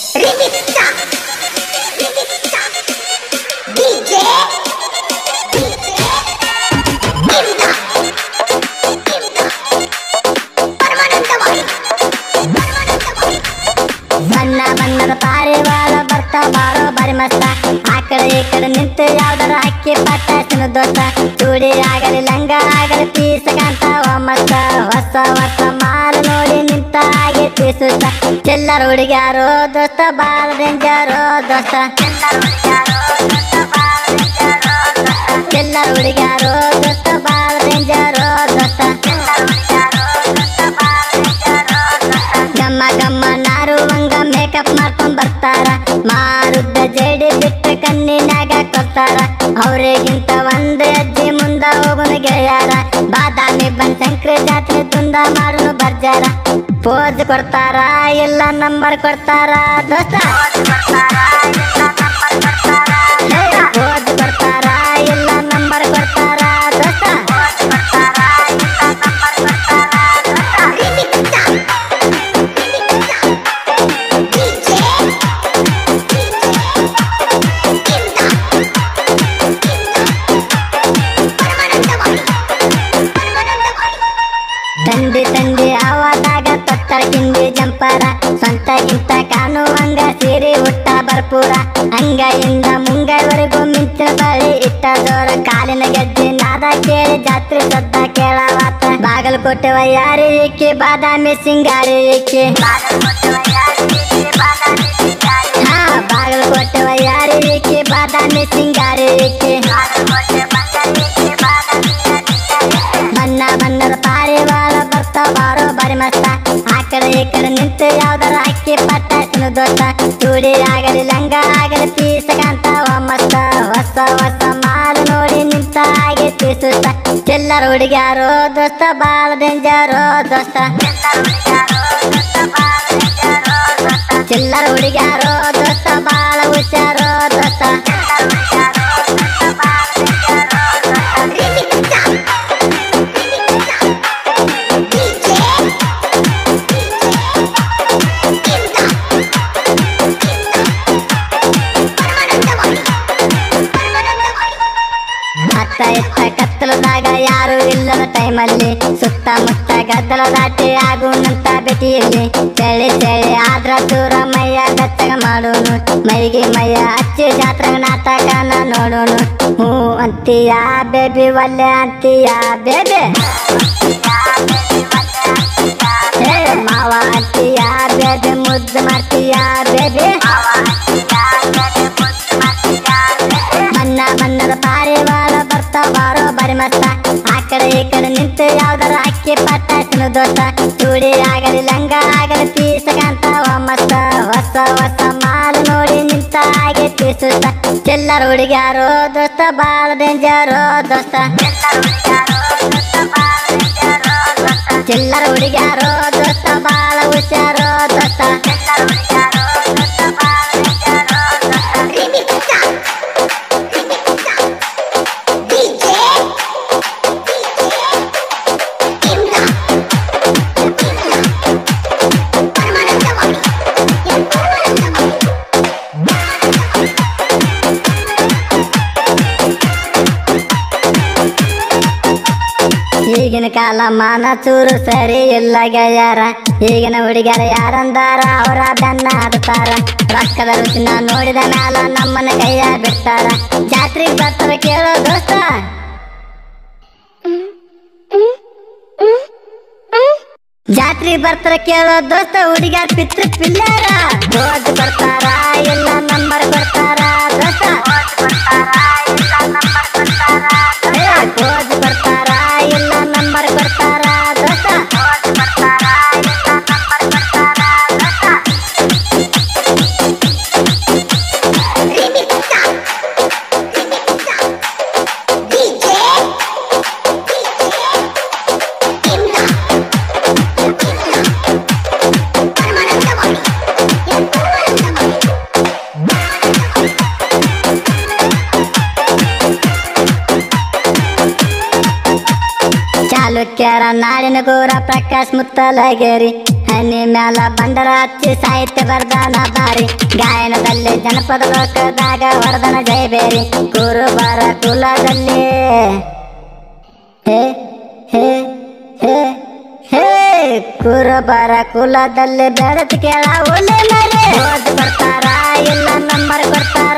ಬಣ್ಣ ಬಣ್ಣದ ಪಾರಿವಾಳ ಬರ್ತಾ ಬಾರೋ ಬಾರಿ ಮಸ್ತ ಆ ಕಡೆ ಈ ಕಡೆ ನಿಂತು ಯಾವ್ದಾರ ಅಕ್ಕಿ ಪಟಾಸಿನ ದೋಸ್ತ ಚೂಡಿ ಆಗಲಿ ಲಂಗ ಆಗಲಿ ಪೀಸ ಕಾಣ್ತಾವ ಮಸ್ತ ಹೊಸ ಹೊಸ ಮಾಲ್ ನೋಡಿ ನಿಂತ ಆಗೈತಿ ಸುಸ್ತ ಚಿಲ್ಲರ ಹುಡುಗ್ಯಾರೋ ದೋಸ್ತ ಬಾಳ ಡೇಂಜರೋ ದೋಸ್ತ ಚಿಲ್ಲರ ಹುಡುಗ್ಯಾರೋ ದೋಸ್ತ ಬಾಳ ಡೇಂಜರೋ ದೋಸ್ತ ಗಮ್ಮ ಗಮ್ಮ ನಾರುವಂಗ ಮೇಕಪ್ ಮಾಡ್ಕೊಂಡ್ ಬರ್ತಾರ ಮಾರುದ್ದ ಜಡಿ ಬಿಟ್ಟ ಕಣ್ಣಿನಾಗ ಕೊಡ್ತಾರ ಅವ್ರಿಗಿಂತ ಒಂದ್ ಅಜ್ಜಿ ಮುಂದ ಹೋಗುನ ಗೆಳೆಯಾರ ಬಾದಾಮಿ ಬನಶಂಕರಿ ಜಾತ್ರೆ ತುಂದ ಮಾಡುನು ಬರ್ಜಾರ ಪೋಜ್ ಕೊಡ್ತಾರ ಎಲ್ಲ ನಂಬರ್ ಕೊಡ್ತಾರ ದೋಸ್ತ ಪೋಜ್ ಕೊಡ್ತಾರ ಎಲ್ಲ ನಂಬರ್ ಕೊಡ್ತಾರ ದೋಸ್ತ ತಂಡಿ ತಂಡಿ ಆವಾದಾಗ ತೊಟ್ಟರ ಕಿಂಡಿ ಜಂಪರ ಸ್ವಂತಗಿಂತ ಕಾಣುವಂಗ ಸೀರೆ ಹುಟ್ಟ ಬರ್ಪೂರ ಅಂಗೈಯಿಂದ ಮುಂಗೈವರೆಗೂ ಮಿಂಚಿನ ಬಳಿ ಇಟ್ಟ ಜೋರ ಕಾಲಿನ ಗೆಜ್ಜೆ ನಾದ ಕೇಳಿ ಜಾತ್ರೆ ಸದ್ದ ಕೇಳವಾತ ಬಾಗಲಕೋಟೆ ವಯ್ಯಾರಿ ಏಕೆ ಬಾದಾಮಿ ಸಿಂಗಾರಿ ಏಕೆ ಹಾ ಬಾಗಲಕೋಟೆ ವಯ್ಯಾರಿ ಏಕೆ ಬಾದಾಮಿ ಸಿಂಗಾರಿ ಏಕೆ ಬಣ್ಣ ಬಣ್ಣದ ಪಾರಿವಾಳ ಬರ್ತಾ ಬಾರೋ ಬಾರಿ ಮಸ್ತ ಆ ಕಡೆ ಈ ಕಡೆ ನಿಂತು ಯಾವ್ದಾರ ಅಕ್ಕಿ ಪಟಾಸಿನ ದೋಸ್ತ ಚೂಡಿ ಆಗಲಿ ಲಂಗ ಆಗಲಿ ಪೀಸ ಕಾಣ್ತಾವ ಮಸ್ತ ಹೊಸ ಹೊಸ ಮಾಲ್ ನೋಡಿ ನಿಂತ ಆಗೈತಿ ಸುಸ್ತ ಚಿಲ್ಲರ ಹುಡುಗ್ಯಾರೋ ದೋಸ್ತ ಬಾಳ ಡೇಂಜರೋ ದೋಸ್ತ ಚಿಲ್ಲರ ಹುಡುಗ್ಯಾರೋ ದೋಸ್ತ ಬಾಳ ಹುಷಾರೋ ದೋಸ್ತ ಅತ್ತ ಎತ್ತ ಕತ್ತಲದಾಗ ಯಾರು ಇಲ್ಲದ ಟೈಮಲ್ಲಿ ಸುತ್ತಮುತ್ತ ಗದ್ದಲ ದಾಟಿ ಆಗುನಂತ ಭೇಟಿಯಲ್ಲಿ ಚಳಿ ಚಳಿ ಆದ್ರ ದೂರ ಮೈಯ ಬೆಚ್ಚಗ ಮಾಡೋನು ಮೈಗೆ ಮೈಯ ಹಚ್ಚಿ ಜಾತ್ರೆ ನಾಟಕನ ನೋಡೋನು ಹೂ ಅಂತೀಯ ಬೇಬಿ ಒಲ್ಲೆ ಅಂತೀಯ ಬೇಬಿ ಮಾವ ಅಂತೀಯ ಬೇಬಿ ಮುದ್ದು ಮಾಡ್ತೀಯ ಬೇಬಿ ಬಣ್ಣ ಬಣ್ಣದ ಪಾರಿವಾಳ ಬರ್ತಾ ಬಾರೋ ಬಾರಿ ಮಸ್ತ ಆ ಕಡೆ ಈ ಕಡೆ ನಿಂತು ಯಾವ್ದಾರ ಅಕ್ಕಿ ಪಟಾಸಿನ ದೋಸ್ತ ಚೂಡಿ ಆಗಲಿ ಲಂಗ ಆಗಲಿ ಪೀಸ ಕಾಣ್ತಾವ ಮಸ್ತ ಹೊಸ ಹೊಸ ಮಾಲ್ ನೋಡಿ ನಿಂತ ಆಗೈತಿ ಸುಸ್ತ ಚಿಲ್ಲರ ಹುಡುಗ್ಯಾರೋ ದೋಸ್ತ ಬಾಳ ಡೇಂಜರೋ ದೋಸ್ತ ಚಿಲ್ಲರ ಹುಡುಗ್ಯಾರೋ ದೋಸ್ತ ಬಾಳ ಹುಷಾರೋ ದೋಸ್ತ ಈಗಿನ ಕಾಲ ಮಾನ ಚೂರು ಸರಿ ಇಲ್ಲ ಗೆಳೆಯರ ಈಗಿನ ಹುಡುಗಿಯರ ಯಾರಂದಾರ ಅವರ ಬೆನ್ನ ಆಡ್ತಾರ ರೊಕ್ಕದ ರುಚಿನ ನೋಡಿದ ಮ್ಯಾಲ ನಮ್ಮನ್ನ ಕೈಯ ಬಿಡ್ತಾರ ಜಾತ್ರೆಗೆ ಬರ್ತಾರ ಕೇಳೋ ದೋಸ್ತ ಜಾತ್ರೆಗೆ ಬರ್ತಾರ ಕೇಳೋ ದೋಸ್ತ ಹುಡುಗಿಯರ ಪಿತ್ರ ಪಿಲ್ಲಾರ ರೋಜ್ ಬರ್ತಾರ ಎಲ್ಲ ನಂಬರ್ ಕೊಡ್ತಾರ ದೋಸ್ತ ರೋಜ್ ಬರ್ತಾರ ಎಲ್ಲ ನಂಬರ್ ಕೊಡ್ತಾರ ದೋಸ್ತ ಚಾಲುಕ್ಯರ ನಾಡಿನ ಗೋರ ಪ್ರಕಾಶ್ ಮುತ್ತಲಗೇರಿ ಹನಿ ಮ್ಯಾಲ ಬಂಡರ ಹಚ್ಚಿ ಸಾಹಿತ್ಯ ಬರ್ದಾನ ಬಾರಿ ಗಾಯನದಲ್ಲಿ ಜನಪದ ಲೋಕದಾಗ ಹೊರದನ ಜಯಬೇರಿ ಕುರುಬರ ಕುಲದಲ್ಲಿ ಹೇ ಹೇ ಹೇ ಹೇ ಕುರುಬರ ಕುಲದಲ್ಲಿ ಬೆಳೆದು ಕೇಳ ಒಳ್ಳೆ ಮರೆ ಓದಿ ಬರ್ತಾರ ಇಲ್ಲ ನಂಬರ್ ಕೊಡ್ತಾರ